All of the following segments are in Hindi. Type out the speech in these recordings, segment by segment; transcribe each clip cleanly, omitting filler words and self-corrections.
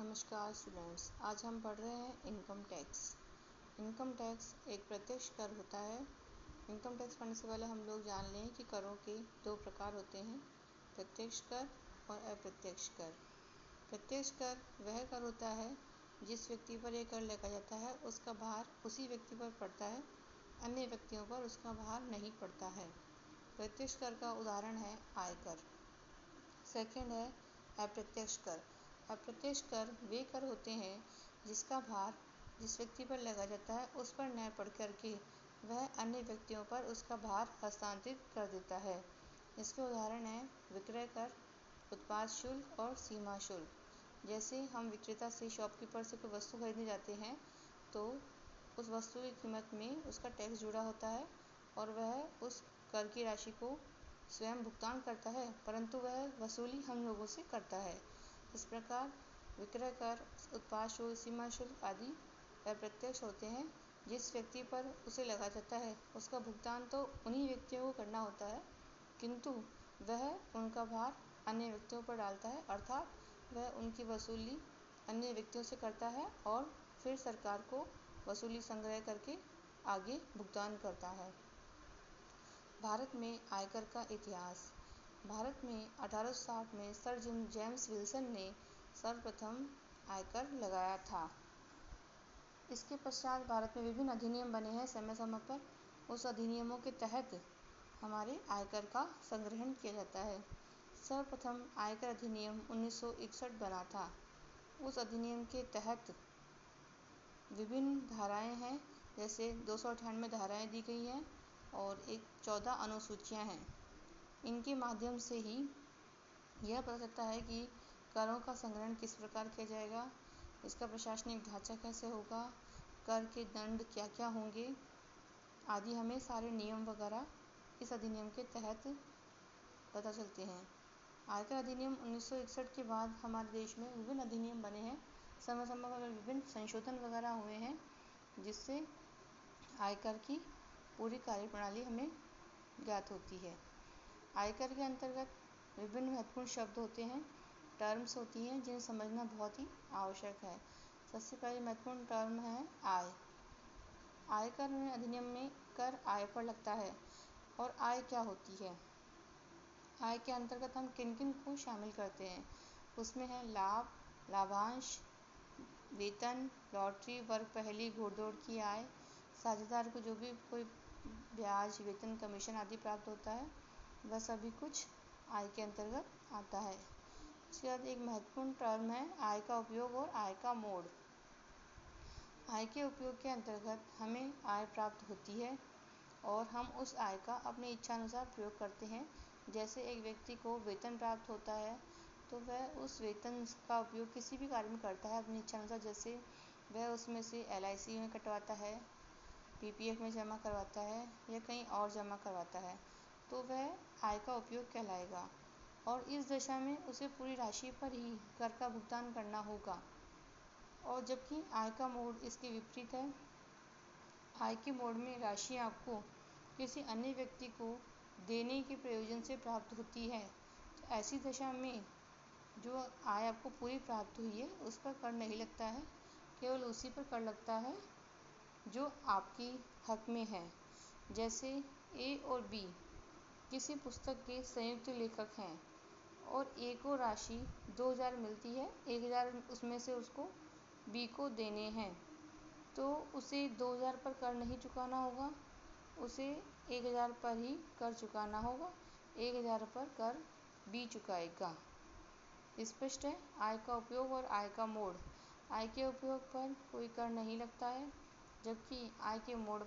नमस्कार स्टूडेंट्स, आज हम पढ़ रहे हैं इनकम टैक्स। इनकम टैक्स एक प्रत्यक्ष कर होता है। इनकम टैक्स पढ़ने से पहले हम लोग जान लें कि करों के दो प्रकार होते हैं, प्रत्यक्ष कर और अप्रत्यक्ष कर। प्रत्यक्ष कर वह कर होता है जिस व्यक्ति पर यह कर लगाया जाता है उसका भार उसी व्यक्ति पर पड़ता है, अन्य व्यक्तियों पर उसका भार नहीं पड़ता है। प्रत्यक्ष कर का उदाहरण है आयकर। सेकंड है अप्रत्यक्ष कर। अप्रत्यक्ष कर वे कर होते हैं जिसका भार जिस व्यक्ति पर लगाया जाता है उस पर न पड़ करके वह अन्य व्यक्तियों पर उसका भार हस्तांतरित कर देता है। इसके उदाहरण हैं विक्रय कर, उत्पाद शुल्क और सीमा शुल्क। जैसे हम विक्रेता से, शॉपकीपर से कोई वस्तु खरीदने जाते हैं तो उस वस्तु की कीमत में उसका टैक्स जुड़ा होता है और वह उस कर की राशि को स्वयं भुगतान करता है, परंतु वह वसूली हम लोगों से करता है। इस प्रकार विक्रय कर, उत्पाद शुल्क, सीमा शुल्क आदि अप्रत्यक्ष होते हैं। जिस व्यक्ति पर उसे लगाया जाता है उसका भुगतान तो उन्हीं व्यक्तियों को करना होता है, किंतु वह उनका भार अन्य व्यक्तियों पर डालता है, अर्थात वह उनकी वसूली अन्य व्यक्तियों से करता है और फिर सरकार को वसूली संग्रह करके आगे भुगतान करता है। भारत में आयकर का इतिहास। भारत में 1860 में सर जेम्स विल्सन ने सर्वप्रथम आयकर लगाया था। इसके पश्चात भारत में विभिन्न अधिनियम बने हैं समय समय पर। उस अधिनियमों के तहत हमारे आयकर का संग्रहण किया जाता है। सर्वप्रथम आयकर अधिनियम 1961 बना था। उस अधिनियम के तहत विभिन्न धाराएं हैं, जैसे 298 धाराएं दी गई हैं और 14 अनुसूचियां हैं। इनके माध्यम से ही यह पता चलता है कि करों का संग्रहण किस प्रकार किया जाएगा, इसका प्रशासनिक ढांचा कैसे होगा, कर के दंड क्या क्या होंगे आदि हमें सारे नियम वगैरह इस अधिनियम के तहत पता चलते हैं। आयकर अधिनियम 1961 के बाद हमारे देश में विभिन्न अधिनियम बने हैं। समय समय पर विभिन्न संशोधन वगैरह हुए हैं, जिससे आयकर की पूरी कार्यप्रणाली हमें ज्ञात होती है। आयकर के अंतर्गत विभिन्न महत्वपूर्ण शब्द होते हैं, टर्म्स होती हैं जिन्हें समझना बहुत ही आवश्यक है। सबसे पहले महत्वपूर्ण टर्म है आय। आयकर अधिनियम में कर आय पर लगता है। और आय क्या होती है? आय के अंतर्गत हम किन किन को शामिल करते हैं? उसमें है लाभ, लाभांश, वेतन, लॉटरी, वर्ग पहली, घोड़दौड़ की आय, साझेदार को जो भी कोई ब्याज, वेतन, कमीशन आदि प्राप्त होता है वह सभी कुछ आय के अंतर्गत आता है। इसके बाद एक महत्वपूर्ण टर्म है आय का उपयोग और आय का मोड। आय के उपयोग के अंतर्गत हमें आय प्राप्त होती है और हम उस आय का अपनी इच्छानुसार प्रयोग करते हैं। जैसे एक व्यक्ति को वेतन प्राप्त होता है तो वह उस वेतन का उपयोग किसी भी कार्य में करता है अपनी इच्छानुसार। जैसे वह उसमें से LIC में कटवाता है, PPF में जमा करवाता है या कहीं और जमा करवाता है, तो वह आय का उपयोग कहलाएगा और इस दशा में उसे पूरी राशि पर ही कर का भुगतान करना होगा। और जबकि आय का मोड इसके विपरीत है। आय के मोड में राशि आपको किसी अन्य व्यक्ति को देने के प्रयोजन से प्राप्त होती है, तो ऐसी दशा में जो आय आपको पूरी प्राप्त हुई है उस पर कर नहीं लगता है, केवल उसी पर कर लगता है जो आपकी हक में है। जैसे A और B किसी पुस्तक के संयुक्त लेखक हैं और A को राशि 2000 मिलती है, 1000 उसमें से उसको B को देने हैं, तो उसे 2000 पर कर नहीं चुकाना होगा, उसे 1000 पर ही कर चुकाना होगा। 1000 पर कर B चुकाएगा। स्पष्ट है? आय का उपयोग और आय का मोड। आय के उपयोग पर कोई कर नहीं लगता है, जबकि आय के उपयोग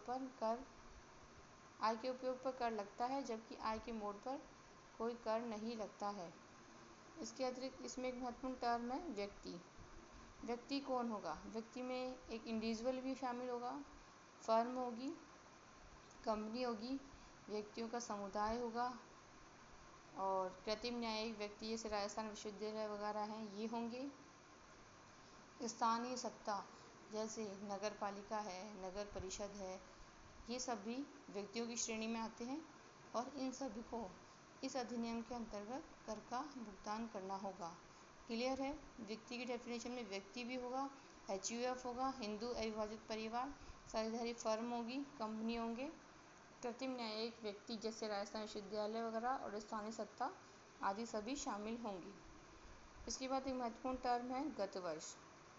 पर कर लगता है, जबकि आय के मोड पर कोई कर नहीं लगता है। इसके अतिरिक्त इसमें एक महत्वपूर्ण टर्म है व्यक्ति। व्यक्ति कौन होगा? व्यक्ति में एक इंडिविजुअल भी शामिल होगा, फर्म होगी, कंपनी होगी, व्यक्तियों का समुदाय होगा और कृत्रिम न्यायिक व्यक्ति जैसे राजस्थान विश्वविद्यालय वगैरह हैं, ये होंगे। स्थानीय सत्ता जैसे नगर पालिका है, नगर परिषद है, ये सभी व्यक्तियों की श्रेणी में आते हैं और इन सभी को इस अधिनियम के अंतर्गत कर का भुगतान करना होगा। क्लियर है। व्यक्ति की डेफिनेशन में व्यक्ति भी होगा, HUF होगा, हिंदू अविभाजित परिवार, साझेदारी फर्म होगी, कंपनी होंगे, कृत्रिम न्यायिक व्यक्ति जैसे राजस्थान विश्वविद्यालय वगैरह और स्थानीय सत्ता आदि सभी शामिल होंगी। इसके बाद एक महत्वपूर्ण टर्म है गत वर्ष।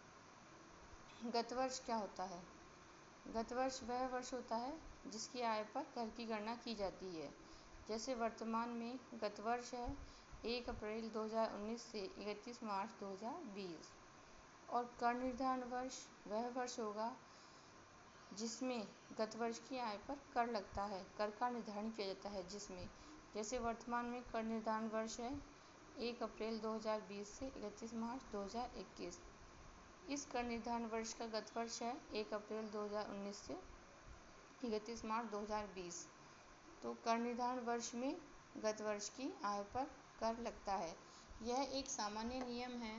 गत वर्ष क्या होता है? गत वर्ष वह वर्ष होता है जिसकी आय पर कर की गणना की जाती है। जैसे वर्तमान में गत वर्ष है 1 अप्रैल 2019 से 31 मार्च 2020। और कर निर्धारण वर्ष वह वर्ष होगा जिसमें गत वर्ष की आय पर कर लगता है, कर का निर्धारण किया जाता है जिसमें, जैसे वर्तमान में कर निर्धारण वर्ष है 1 अप्रैल 2020 से 31 मार्च 2021। इस कर निर्धारण वर्ष का गत वर्ष है 1 अप्रैल 2019 से 31 मार्च 2020। तो कर निर्धारण वर्ष में गत वर्ष की आय पर कर लगता है। यह एक सामान्य नियम है।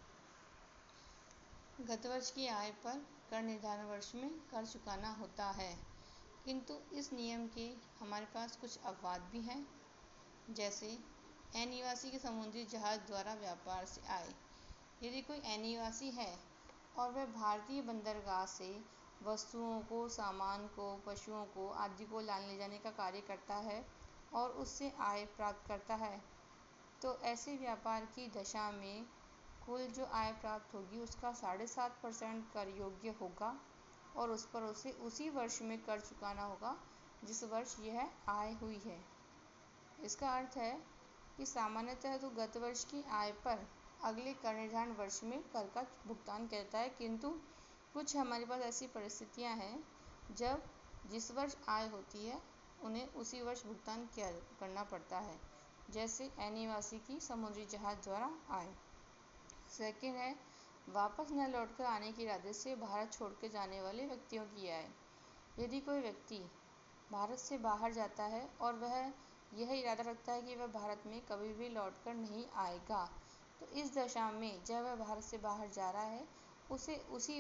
गत वर्ष की आय पर कर निर्धारण वर्ष में कर चुकाना होता है, किंतु इस नियम के हमारे पास कुछ अपवाद भी हैं। जैसे अनिवासी के समुद्री जहाज द्वारा व्यापार से आय। यदि कोई अनिवासी है और वह भारतीय बंदरगाह से वस्तुओं को, सामान को, पशुओं को आदि को लाने ले जाने का कार्य करता है और उससे आय प्राप्त करता है, तो ऐसे व्यापार की दशा में कुल जो आय प्राप्त होगी उसका 7.5% कर योग्य होगा और उस पर उसे उसी वर्ष में कर चुकाना होगा जिस वर्ष यह आय हुई है। इसका अर्थ है कि सामान्यतः तो गत वर्ष की आय पर अगले कर निर्धारण वर्ष में कर का भुगतान किया जाता है, किंतु कुछ हमारे पास ऐसी परिस्थितियां हैं जब जिस वर्ष आय होती है उन्हें उसी वर्ष भुगतान करना पड़ता है, जैसे अनिवासी की समुद्री जहाज द्वारा आय। सेकंड है वापस न लौटकर आने के इरादे से भारत छोड़कर जाने वाले व्यक्तियों की आय। यदि कोई व्यक्ति भारत से बाहर जाता है और वह यह इरादा रखता है कि वह भारत में कभी भी लौटकर नहीं आएगा, तो इस दशा में जब वह भारत से बाहर जा रहा है उसे उसी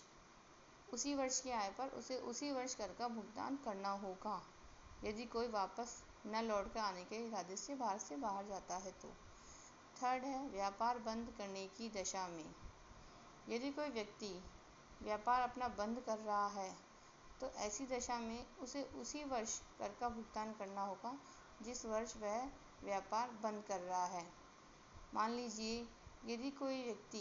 वर्ष की आय पर उसे उसी वर्ष कर का भुगतान करना होगा, यदि कोई वापस न लौटकर आने के इरादे से भारत से बाहर जाता है तो। थर्ड है व्यापार बंद करने की दशा में। यदि कोई व्यक्ति व्यापार अपना बंद कर रहा है तो ऐसी दशा में उसे उसी वर्ष कर का भुगतान करना होगा जिस वर्ष वह व्यापार बंद कर रहा है। मान लीजिए यदि कोई व्यक्ति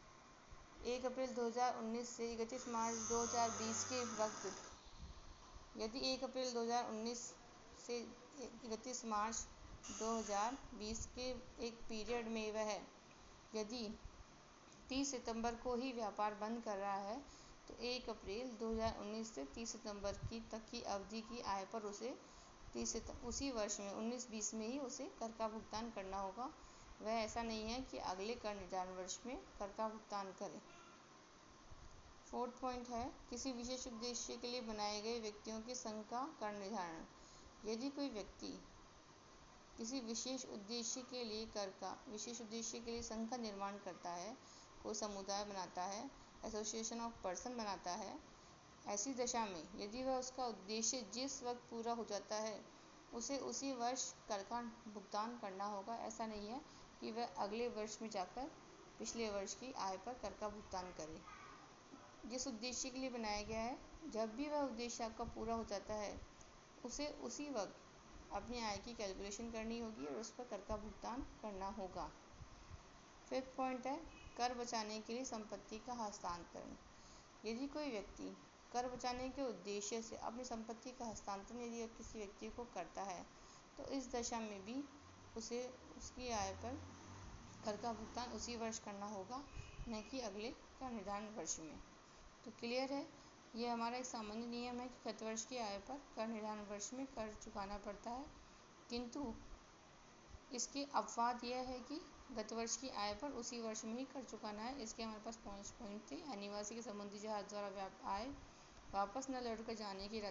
1 अप्रैल 2019 से 31 मार्च 2020 के वक्त, यदि 1 अप्रैल 2019 से 31 मार्च 2020 के एक पीरियड में वह यदि 30 सितंबर को ही व्यापार बंद कर रहा है तो 1 अप्रैल 2019 से 30 सितंबर तक की अवधि की आय पर उसे उसी वर्ष में 19-20 में ही उसे कर का भुगतान करना होगा। वह ऐसा नहीं है कि अगले कर निर्धारण वर्ष में कर का भुगतान करे। फोर्थ पॉइंट है किसी विशेष उद्देश्य के लिए बनाए गए व्यक्तियों के संघ का कर निर्धारण। यदि कोई व्यक्ति किसी विशेष उद्देश्य के लिए संघ का निर्माण करता है, कोई समुदाय बनाता है, एसोसिएशन ऑफ पर्सन बनाता है, ऐसी दशा में यदि वह उसका उद्देश्य जिस वक्त पूरा हो जाता है उसे उसी वर्ष कर का भुगतान करना होगा। ऐसा नहीं है कि वह अगले वर्ष में जाकर पिछले वर्ष की आय पर कर का भुगतान करे। जिस उद्देश्य के लिए बनाया गया है, जब भी वह उद्देश्य आपका पूरा हो जाता है उसे उसी वक्त अपनी आय की कैलकुलेशन करनी होगी और उस पर कर का भुगतान करना होगा। फिफ्थ पॉइंट है कर बचाने के लिए संपत्ति का हस्तांतरण। यदि कोई व्यक्ति कर बचाने के उद्देश्य से अपनी संपत्ति का हस्तांतरण यदि किसी व्यक्ति को करता है तो इस दशा में भी उसे उसकी आय पर कर का भुगतान उसी वर्ष करना होगा, न कि अगले कर निर्धारण वर्ष में। तो क्लियर है, ये हमारा एक सामान्य नियम है कि गत वर्ष की आय पर कर निर्धारण वर्ष में कर चुकाना पड़ता है, किंतु इसके अपवाद यह है कि गत वर्ष की आय पर उसी वर्ष में ही कर चुकाना है। इसके हमारे पास 5 पॉइंट थे। अनिवासी के समुद्री जहाज द्वारा आय, वापस न लौटकर जाने के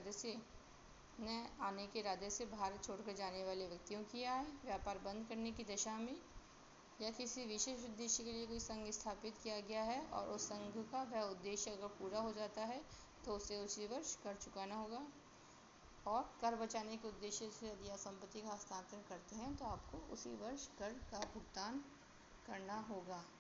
इरादे से भारत छोड़कर जाने वाले व्यक्तियों की आय, व्यापार बंद करने की दशा में, या किसी विशेष उद्देश्य के लिए कोई संघ स्थापित किया गया है और उस संघ का वह उद्देश्य अगर पूरा हो जाता है तो उसे उसी वर्ष कर चुकाना होगा। और कर बचाने के उद्देश्य से यदि आप संपत्ति का हस्तांतरण करते हैं तो आपको उसी वर्ष कर का भुगतान करना होगा।